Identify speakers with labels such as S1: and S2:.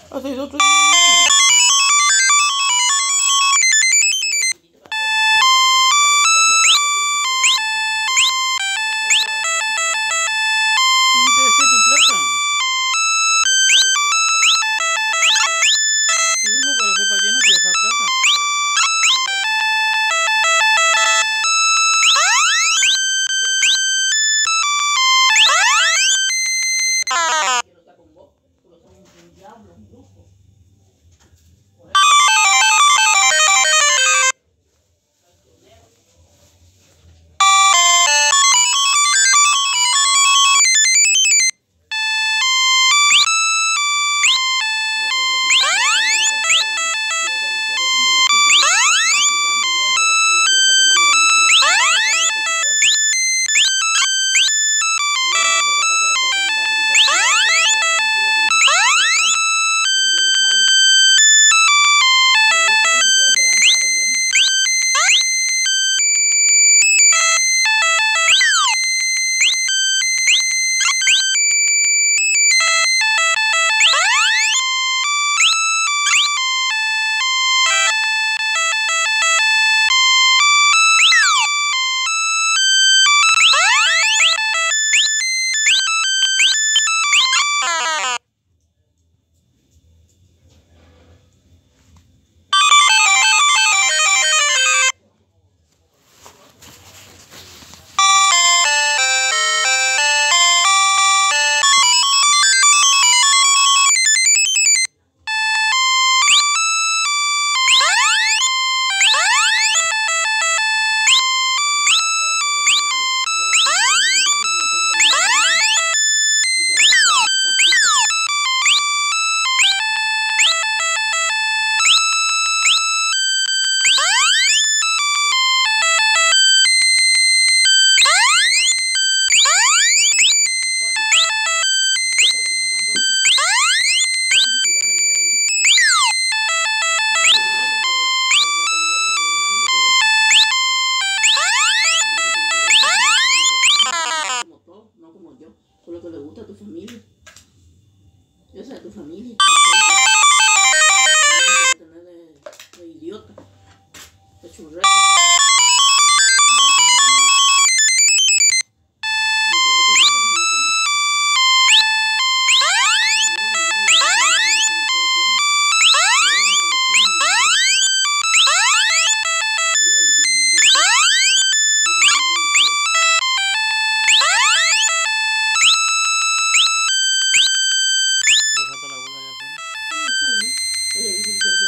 S1: Hace otro. Y te dejé tu plata. Si vengo para hacer para lleno, te dejas plata.
S2: Lo que le gusta a tu familia. Esa es tu familia. No tener de idiota, de churrete.
S1: Dejaste la bola allá afuera.
S2: Está bien. Ella dijo que quiere